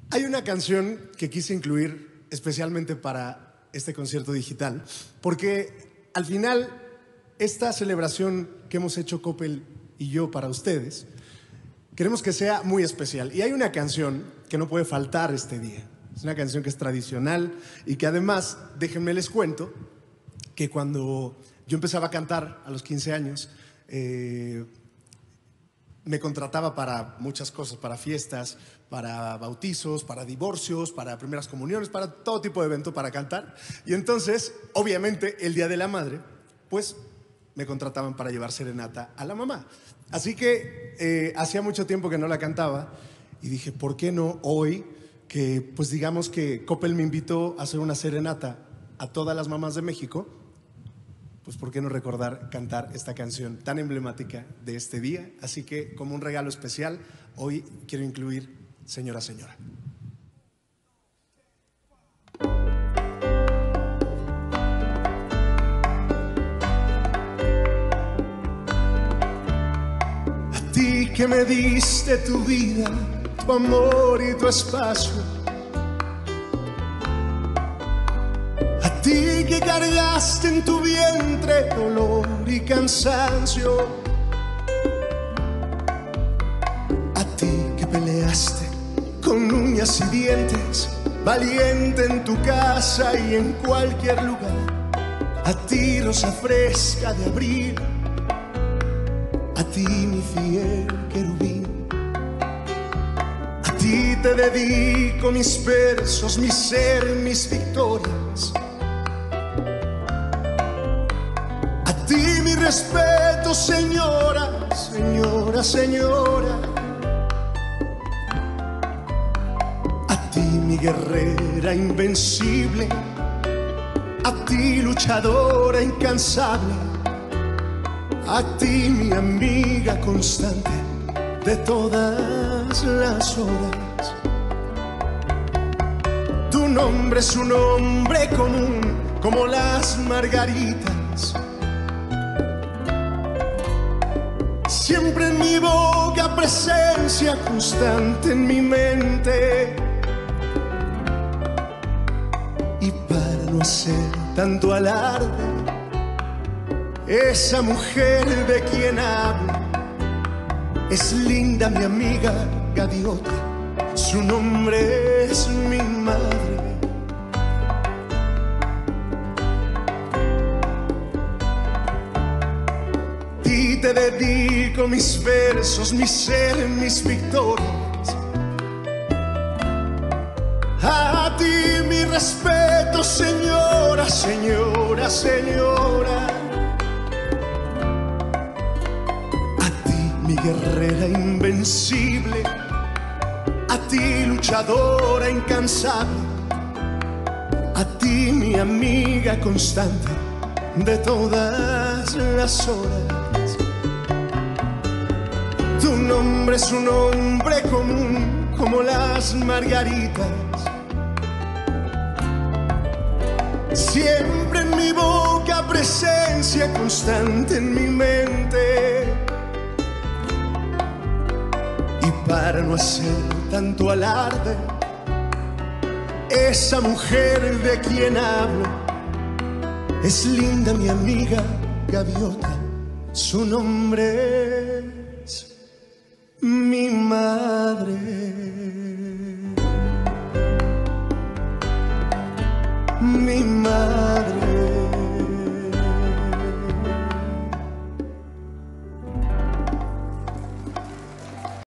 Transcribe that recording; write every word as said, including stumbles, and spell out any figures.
Hay una canción que quise incluir especialmente para este concierto digital, porque al final esta celebración que hemos hecho Coppel y yo para ustedes, queremos que sea muy especial. Y hay una canción que no puede faltar este día. Es una canción que es tradicional y que además, déjenme les cuento, que cuando yo empezaba a cantar a los quince años, eh, me contrataba para muchas cosas, para fiestas, para bautizos, para divorcios, para primeras comuniones, para todo tipo de evento para cantar. Y entonces, obviamente, el Día de la Madre, pues me contrataban para llevar serenata a la mamá. Así que eh, hacía mucho tiempo que no la cantaba y dije, ¿por qué no hoy que, pues digamos que Coppel me invitó a hacer una serenata a todas las mamás de México? Pues ¿por qué no recordar cantar esta canción tan emblemática de este día? Así que como un regalo especial, hoy quiero incluir Señora, Señora. A ti que me diste tu vida, tu amor y tu espacio, a ti que cargaste en tu vientre dolor y cansancio, a ti que peleaste con uñas y dientes, valiente en tu casa y en cualquier lugar, a ti rosa fresca de abril, a ti mi fiel querubín. A ti te dedico mis versos, mi ser, mis victorias. A ti mi respeto, señora, señora, señora. A ti mi guerrera invencible. A ti luchadora incansable. A ti mi amiga constante de todas las horas. Tu nombre es un nombre común como las margaritas. Siempre en mi boca, presencia constante en mi mente. Y para no hacer tanto alarde, esa mujer de quien hablo es linda mi amiga gaviota, su nombre es mi madre. A ti te dedico mis versos, mi ser, mis victorias. A ti mi respeto, señora, señora, señora. Mi guerrera invencible, a ti luchadora incansable, a ti mi amiga constante de todas las horas. Tu nombre es un nombre común como las margaritas. Siempre en mi boca, presencia constante en mi mente. Para no hacer tanto alarde, esa mujer de quien hablo es linda mi amiga gaviota, su nombre es mi madre. Mi madre.